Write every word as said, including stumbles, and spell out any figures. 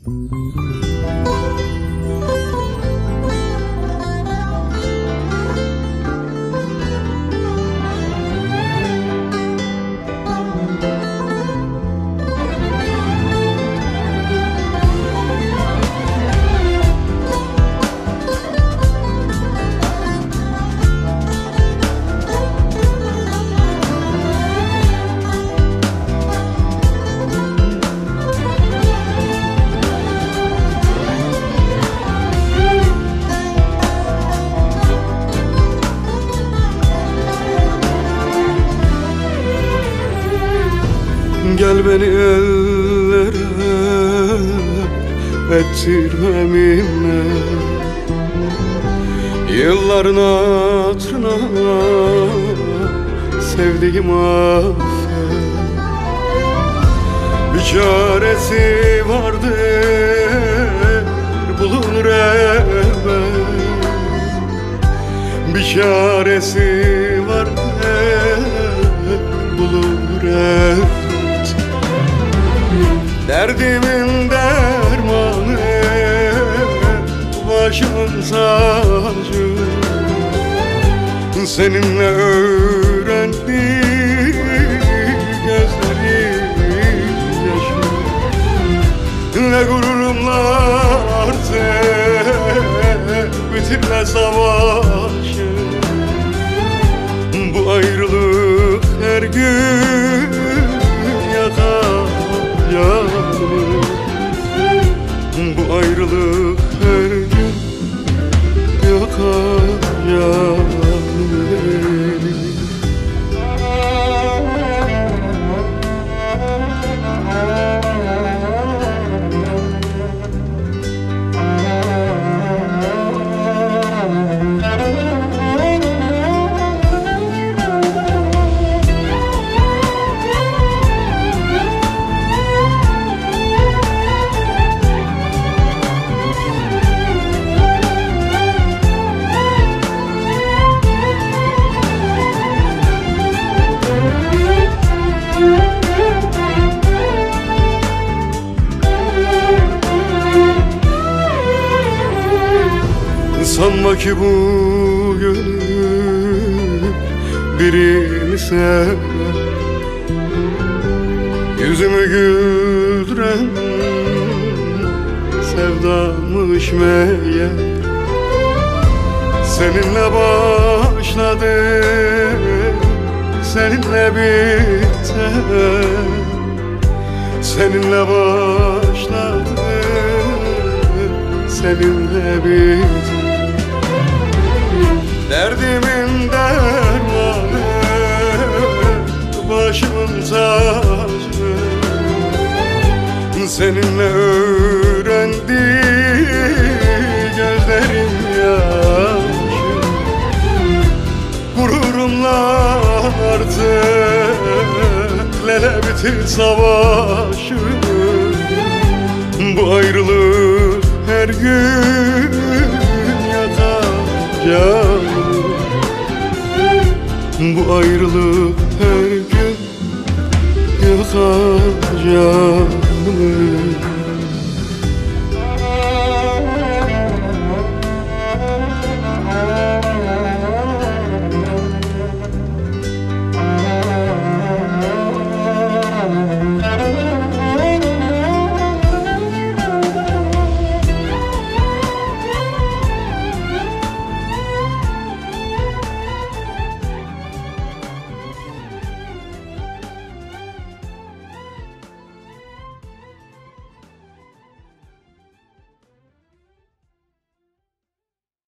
Gel beni ellere ettirme minnet, yılların hatırına sevdiğim affet. Bir çaresi vardır bulunur elbet, bir çaresi vardır bulunur elbet. Derdimin dermanı, başımın tacı, seninle öğrendim gözlerim yaşı. Ne gururumla artık bitirme savaşı, bu ayrılık her gün yakar yanımı, bu ayrılık her gün yakar yanımı. Sanma ki bu gönül birini sever, yüzümü güldüren sevdamış meğer. Seninle başladı, seninle biter, seninle başladı, seninle biter. Derdimin dermanı, başımın tacı, seninle öğrendi gözlerim yaşı. Gururumla artık lele bitir savaşı, bu ayrılık her gün yakar canım, bu ayrılık her gün yakar canımı.